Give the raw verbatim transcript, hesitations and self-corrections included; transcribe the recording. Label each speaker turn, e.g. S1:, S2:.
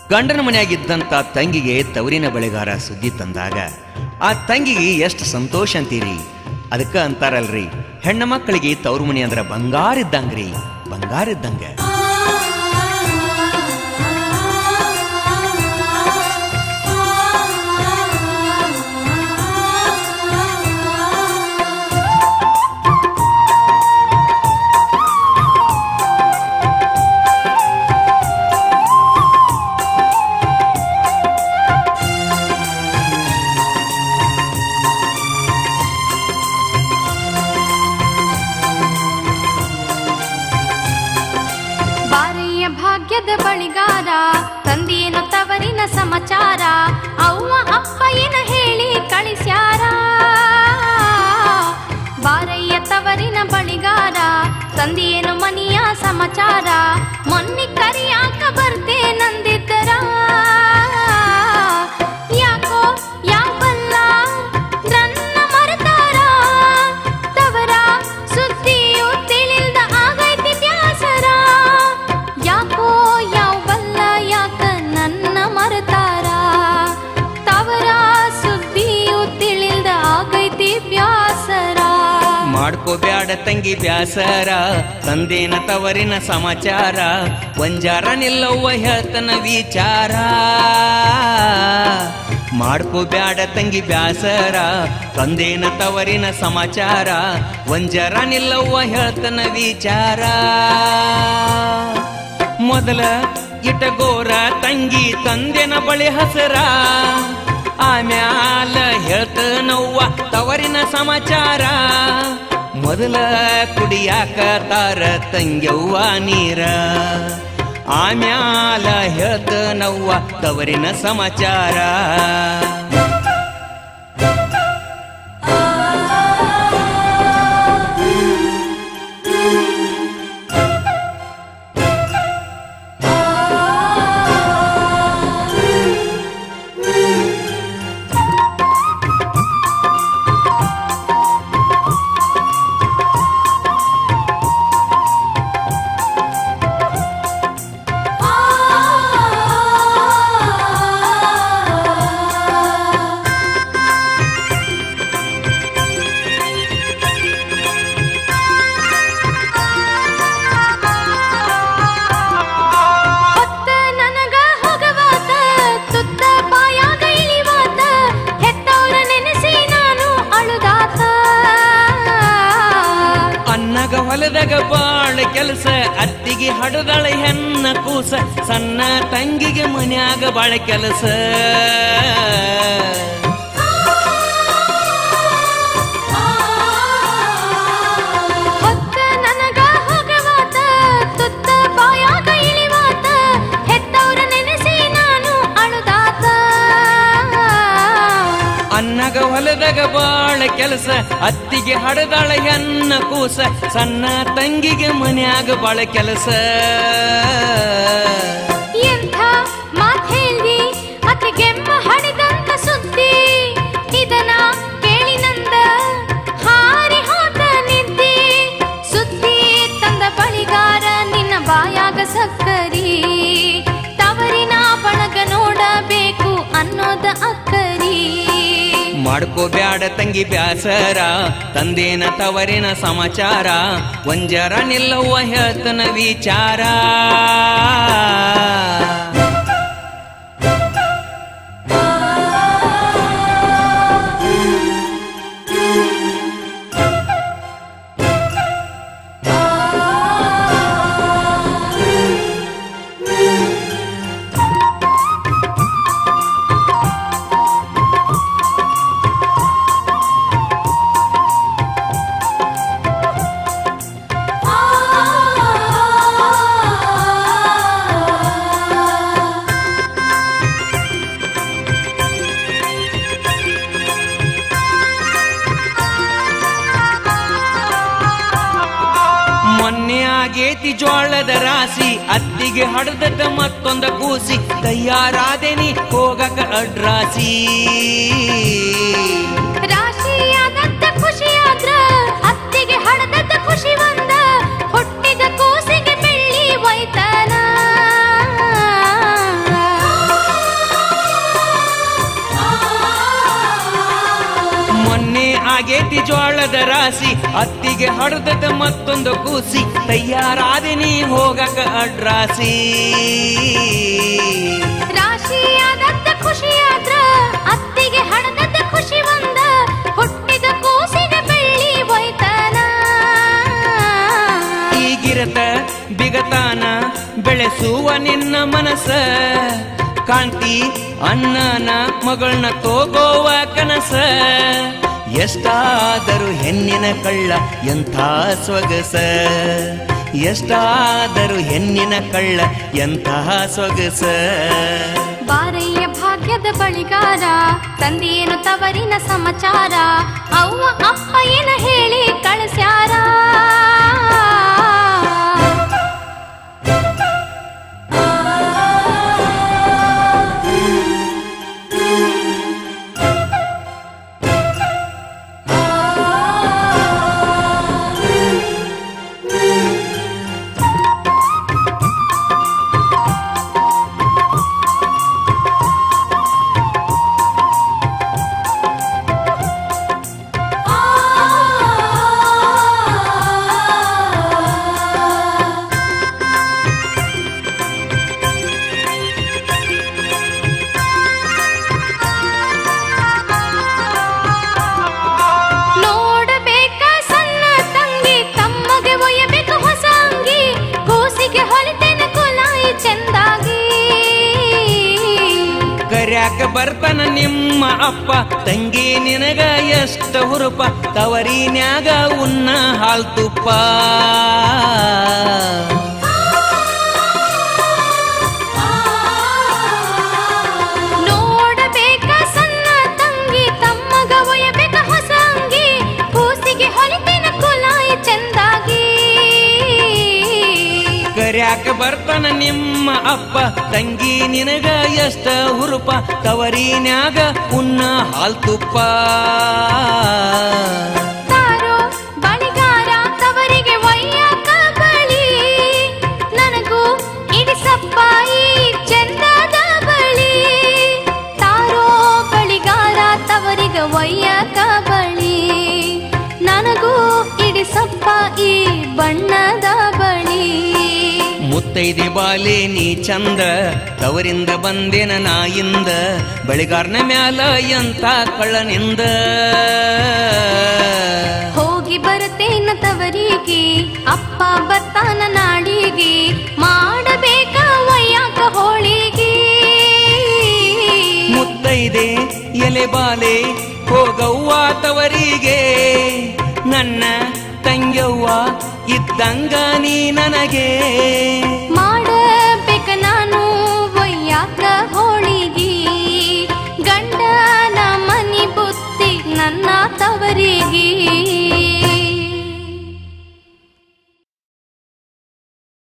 S1: ಗಂಡನ ಮನೆಯಾಗಿದ್ದಂಥ ತಂಗಿಗೆ ತವರಿನ ಬಳೆಗಾರ ಸುದ್ದಿ ತಂದಾಗ ಆ ತಂಗಿಗೆ ಎಷ್ಟು ಸಂತೋಷ ಅಂತೀರಿ. ಅದಕ್ಕೆ ಅಂತಾರಲ್ರಿ, ಹೆಣ್ಣು ಮಕ್ಕಳಿಗೆ ತವರು ಮನೆ ಅಂದ್ರೆ ಬಂಗಾರ ಇದ್ದಂಗ್ರಿ, ಬಂಗಾರ ಇದ್ದಂಗ.
S2: ಬಳಿಗಾರ ತಂದೆಯೇನು ತವರಿನ ಸಮಾಚಾರ, ಅವ್ವ ಅಪ್ಪ ಏನ ಹೇಳಿ ಕಳಿಸ್ಯಾರ. ಬಾರಯ್ಯ ತವರಿನ ಬಳಿಗಾರ ತಂದೆಯೇನು ಮನಿಯ ಸಮಾಚಾರ, ಮೊನ್ನೆ ಕರಿಯಾಕ ಬರ್ತೆ ನಂದಿದ್ದರ. ಯಾಕೋ ಯಾವಲ್ಲ ನನ್ನ ಮರೆತಾರ, ತವರ ಸುದ್ದಿಯು ತಿಳಿಲ್ದ ಆಗೈತಿ ಬ್ಯಾಸರ. ಯಾಕೋ ಯಾವಲ್ಲ ಯಾಕ ನನ್ನ ಮರೆತಾರ, ತವರ ಸುದ್ದಿಯು ತಿಳಿಲ್ದ ಆಗೈತಿ ಬ್ಯಾಸರ.
S1: ಮಾಡ್ಕೋಬ್ಯಾಡ ತಂಗಿ ಬ್ಯಾಸರ, ತಂದೇನ ತವರಿನ ಸಮಾಚಾರ, ಒಂಜಾರ ನಿಲ್ಲವ್ವ ಹೇಳ್ತನ ವಿಚಾರ. ಮಾಡ್ಕೋಬ್ಯಾಡ ತಂಗಿ ಬ್ಯಾಸರ, ತಂದೇನ ತವರಿನ ಸಮಾಚಾರ, ಒಂಜಾರ ನಿಲ್ಲವ್ವ ಹೇಳ್ತನ ವಿಚಾರ. ಮೊದಲ ಇಟಗೋರ ತಂಗಿ ತಂದೆನ ಬಳಿ ಹಸರ, ಆಮ್ಯಾಲ ಹೇಳ್ತನವ್ವ ತವರಿನ ಸಮಾಚಾರ. ಮೊದಲ ಕುಡಿಯಾಕ ತಾರ ತಂಗ್ಯವ್ವ ನೀರ, ಆಮ್ಯಾಲ ಹೇಳ್ತನವ್ವ ತವರಿನ ಸಮಾಚಾರ. ಬಾಳ ಕೆಲಸ ಅತ್ತಿಗೆ ಹಡದಳ ಹೆಣ್ಣ ಕೂಸ, ಸಣ್ಣ ತಂಗಿಗೆ ಮನ್ಯಾಗ ಬಾಳ ಕೆಲಸ. ಅನ್ನಗ ಹೊಲದಾಗ ಬಾಳ ಕೆಲಸ, ಅತ್ತಿಗೆ ಹಡದಾಳ ಹೆಣ್ಣ ಕೂಸ, ಸಣ್ಣ ತಂಗಿಗೆ ಮನ್ಯಾಗ ಬಾಳ ಕೆಲಸ.
S2: ಎಂಥ ಮಾತ್ ಹೇಳ್ದಿ ಅತ್ತಿಗೆಮ್ಮ ಹಡಿದಂತ ಸುದ್ದಿ, ಇದನ ಕೇಳಿ ನಂದ ಹಾರಿ ಹೋದ ನಿದ್ದಿ. ಸುದ್ದಿ ತಂದ ಬಳಿಗಾರ ನಿನ್ನ ಬಾಯಾಗ ಸಕ್ಕರಿ, ತವರಿನ ಬಳಗ ನೋಡಬೇಕು ಅನ್ನೋದ ಅಕ್ಕರಿ.
S1: ಮಾಡ್ಕೋಬ್ಯಾಡ ತಂಗಿ ಬ್ಯಾಸರ, ತಂದೇನ ತವರಿನ ಸಮಾಚಾರ, ಒಂಜರ ನಿಲ್ಲವ್ವ ಹೇಳ್ತನ ವಿಚಾರ. ಆಗೇತಿ ಜೋಳದ ರಾಶಿ, ಅತ್ತಿಗೆ ಹಡದದ ಮತ್ತೊಂದ ಕೂಸಿ, ತಯಾರಾದೇನಿ ಹೋಗಕ ಅಡ್ರಾಸಿ.
S2: ರಾಶಿಯಾದತ್ತ ಖುಷಿಯಾದ್ರ ಅತ್ತಿಗೆ ಹಡದದ ಖುಷಿ ಬಂದ, ಹುಟ್ಟಿದ ಕೂಸಿಗೆ ಬೆಳ್ಳಿ ಒಯ್ತನ.
S1: ಹೊಂಟೈತಿ ಜೋಳದ ರಾಶಿ, ಅತ್ತಿಗೆ ಹಡದದ ಮತ್ತೊಂದು ಕೂಸಿ, ತಯಾರಾದೆ ನೀ ಹೋಗಕ ಅಡ್ರಾಸಿ.
S2: ರಾಶಿಯಾದತ್ತ ಖುಷಿಯಾದ್ರ ಅತ್ತಿಗೆ ಹಡದತ್ತ ಖುಷಿ ಒಂದ, ಹುಟ್ಟಿದ ಕೂಸಿನ ಬೆಳ್ಳಿ ಒಯ್ತಾನ.
S1: ಈಗಿರತ ಬಿಗತಾನ ಬೆಳೆಸುವ ನಿನ್ನ ಮನಸ್ಸ, ಕಾಂತಿ ಅಣ್ಣನ ಮಗಳನ್ನ ತೋಗೋವ ಕನಸ. ಎಷ್ಟಾದರೂ ಹೆಣ್ಣಿನ ಕಳ್ಳ ಎಂಥ ಸೊಗಸ, ಎಷ್ಟಾದರೂ ಹೆಣ್ಣಿನ ಕಳ್ಳ ಎಂತಹ ಸೊಗಸ.
S2: ಬಾರಯ್ಯ ಭಾಗ್ಯದ ಬಳಿಗಾರ, ತಂದೆಯೇನು ತವರಿನ ಸಮಾಚಾರ, ಅವ್ವ ಅಪ್ಪ ಏನ ಹೇಳಿ ಕಳಿಸ್ಯಾರ.
S1: ಬರ್ತನ ನಿಮ್ಮ ಅಪ್ಪ ತಂಗಿ ನಿನಗ ಎಷ್ಟ ಹುರುಪ, ತವರಿನ್ಯಾಗ ಉನ್ನ ಹಾಲ್ ತುಪ್ಪ.
S2: ನೋಡಬೇಕ ಸಣ್ಣ ತಂಗಿ ತಮ್ಮಗ ಒಯ್ಯಬೇಕ ಹೊಸ ಅಂಗಿ, ಕೂಸಿಗೆ ಹೊಲಿತೇನ ಕುಲಾಯಿ ಚಂದಾಗಿ.
S1: ಕರ್ಯಾಕ ಬರ್ತಾನ ನಿಮ್ಮ ಅಪ್ಪ ತಂಗಿ ನಿನಗ ಎಷ್ಟ ಹುರುಪ, ತವರಿನ್ಯಾಗ ಉನ್ನ ಹಾಲ್ ತುಪ್ಪ.
S2: ತಾರೋ ಬಳಿಗಾರ ತವರಿಗೆ ಒಯ್ಯಾಕ ಬಳಿ, ನನಗೂ ಇಡಿಸಪ್ಪ ಈ ಚಂದದ ಬಳಿ. ತಾರೋ ಬಳಿಗಾರ ತವರಿಗೆ ಒಯ್ಯಾಕ ಬಳಿ, ನನಗೂ ಇಡಿಸಪ್ಪ ಈ ಬಣ್ಣದ ಬಳಿ.
S1: ಮುತ್ತೈದೆ ಬಾಲೆ ನೀ ಚಂದ, ತವರಿಂದ ಬಂದೇನ ನಾಯಿಂದ, ಬಳಿಗಾರನ ಮ್ಯಾಲ ಎಂತ ಕಳ್ಳನಿಂದ.
S2: ಹೋಗಿ ಬರ್ತೇನ ತವರಿಗೆ, ಅಪ್ಪ ಬರ್ತಾನ ನಾಡಿಗೆ, ಮಾಡಬೇಕ ಒಯ್ಯಾಕ ಹೋಳಿಗೆ.
S1: ಮುತ್ತೈದೆ ಎಲೆ ಬಾಲೆ ಹೋಗವ್ವ ತವರಿಗೆ, ನನ್ನ ತಂಗ್ಯವ್ವ ಇದ್ದಂಗ ನೀ ನನಗೆ.